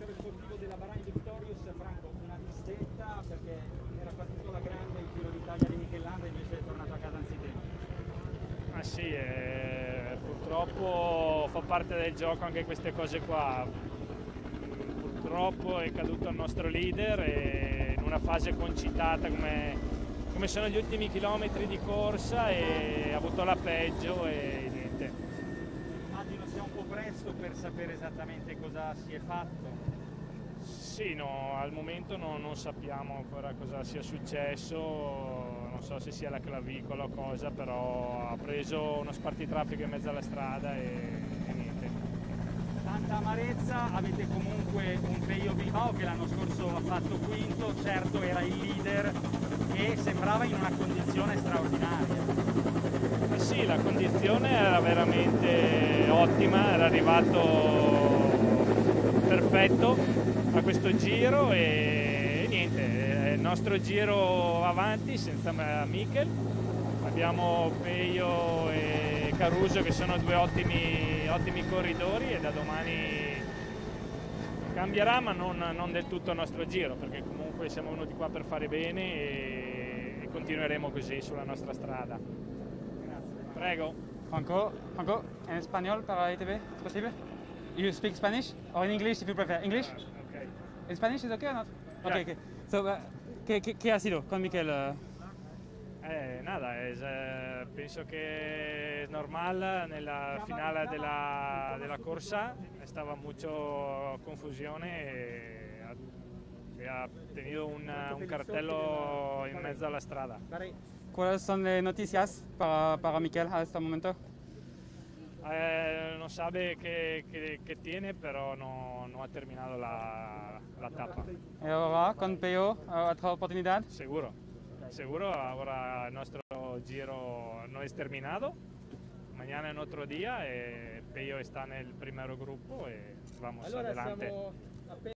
direttore sportivo della Bahrain Victorious, Franco, una distetta perché era partito la grande il Giro d'Italia di Mikel Landa e invece è tornato a casa anzitempo. Ah sì, purtroppo fa parte del gioco anche queste cose qua. Purtroppo è caduto il nostro leader e in una fase concitata come sono gli ultimi chilometri di corsa e ha avuto la peggio e niente. Immagino sia un po' presto per sapere esattamente cosa si è fatto. Sì, no, al momento non sappiamo ancora cosa sia successo, non so se sia la clavicola o cosa, però ha preso uno spartitraffico in mezzo alla strada e niente. Tanta amarezza, avete comunque un Pello Bilbao che l'anno scorso ha fatto quinto, certo era il leader e sembrava in una condizione straordinaria. Sì, la condizione era veramente ottima, era arrivato perfetto a questo giro e niente, il nostro giro avanti senza Mikel, abbiamo Peio e Caruso che sono due ottimi corridori e da domani cambierà, ma non del tutto il nostro giro, perché comunque siamo venuti qua per fare bene e continueremo così sulla nostra strada. Grazie. Prego. Franco, en español para ITV, ¿es posible? You speak Spanish or in English if you prefer? English? Okay. In Spanish is okay or not? Yeah. Okay. So, ¿qué ha sido con Mikel? Nada, penso che es normal, nella finale della corsa estaba mucho confusione e ha tenido un cartello in mezzo alla strada. ¿Cuáles son las noticias para Mikel a este momento? No sabe qué tiene, pero no ha terminado la etapa. ¿Y ahora con Pello otra oportunidad? Seguro, ahora nuestro giro no es terminado, mañana es otro día, Pello está en el primer grupo y vamos adelante.